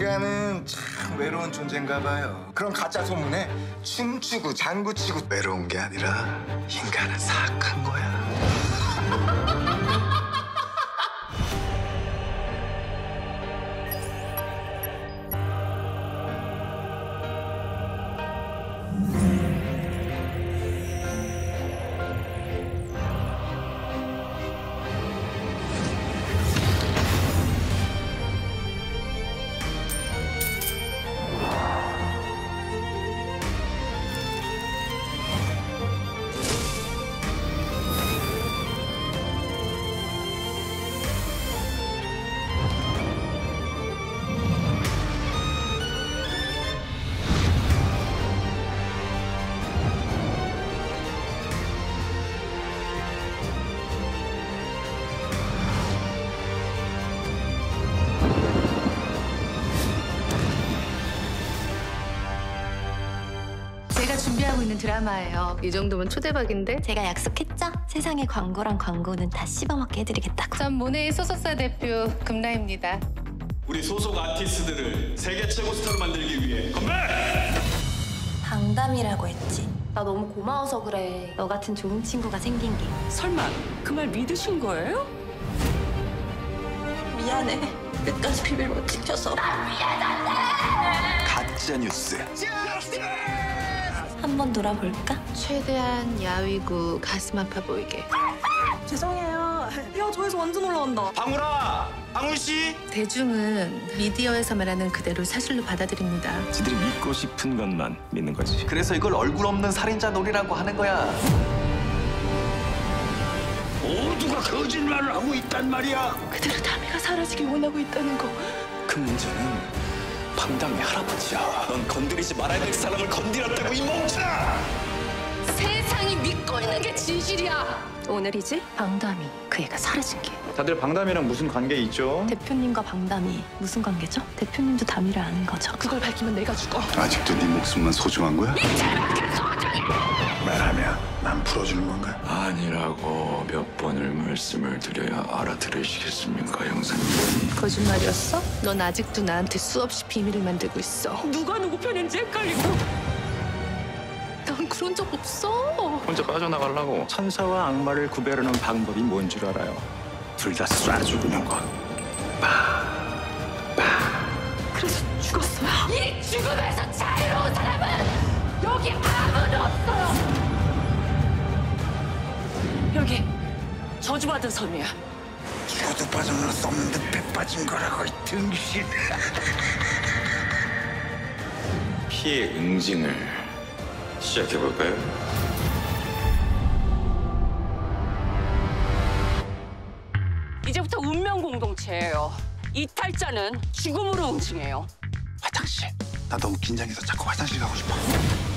인간은 참 외로운 존재인가 봐요. 그런 가짜 소문에 춤추고 장구치고 외로운 게 아니라 인간은 사악한 거야. 제가 준비하고 있는 드라마예요. 이 정도면 초대박인데? 제가 약속했죠? 세상의 광고랑 광고는 다 씹어먹게 해드리겠다고. 전 모네이 소속사 대표 금라입니다. 우리 소속 아티스트들을 세계 최고 스타로 만들기 위해 건배! 방담이라고 했지. 나 너무 고마워서 그래. 너 같은 좋은 친구가 생긴 게. 설마 그 말 믿으신 거예요? 미안해. 끝까지 비밀 못 지켜서. 가짜 뉴스. 한번 놀아볼까? 최대한 야위고 가슴 아파 보이게. 죄송해요. 야, 저에서 완전 올라온다. 방울아! 방울 씨! 대중은 미디어에서 말하는 그대로 사실로 받아들입니다. 지들이 믿고 싶은 것만 믿는 거지. 그래서 이걸 얼굴 없는 살인자 놀이라고 하는 거야. 모두가 거짓말을 하고 있단 말이야. 그대로 다미가 사라지길 원하고 있다는 거. 그 문제는 방담이 할아버지야. 넌 건드리지 말아야 될 사람을 건드렸다고 이 멍청아! 세상이 믿고 있는 게 진실이야. 오늘이지? 방담이 그 애가 사라진 게. 다들 방담이랑 무슨 관계 있죠? 대표님과 방담이 무슨 관계죠? 대표님도 담이를 아는 거죠? 그걸 밝히면 내가 죽어. 아직도 네 목숨만 소중한 거야? 말하면 난 풀어주는 건가? 아니라고 몇 번을 말씀을 드려야 알아들으시겠습니까, 형사님? 거짓말이었어? 넌 아직도 나한테 수없이 비밀을 만들고 있어. 누가 누구 편인지 헷갈리고. 난 그런 적 없어. 혼자 빠져나가려고. 천사와 악마를 구별하는 방법이 뭔 줄 알아요? 둘 다 쏴 죽이는 거. 그래서 죽었어요. 이 죽음에서 자유로운 사람은 여기 아무도 없어요. 여기 저주받은 섬이야. 너도 빠져나갈 수 없는데 배 빠진 거라고 이 등신. 피해 응징을 시작해볼까요? 이제부터 운명 공동체예요. 이탈자는 죽음으로 응징해요. 화장실. 나 너무 긴장해서 자꾸 화장실 가고 싶어.